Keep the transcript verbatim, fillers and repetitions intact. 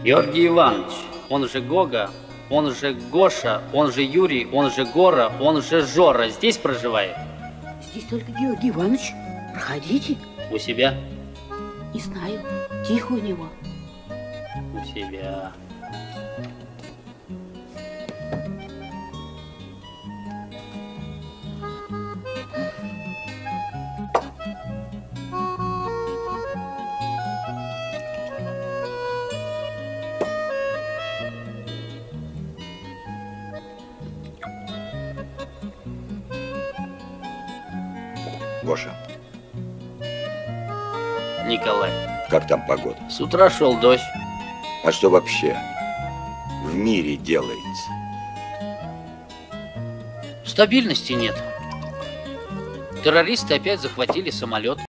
Георгий Иванович, он же Гога, он же Гоша, он же Юрий, он же Гора, он же Жора. Здесь проживает? Здесь только Георгий Иванович. Проходите. У себя? Не знаю. Тихо у него. У себя. Гоша. Николай. Как там погода? С утра шел дождь. А что вообще в мире делается? Стабильности нет. Террористы опять захватили самолет.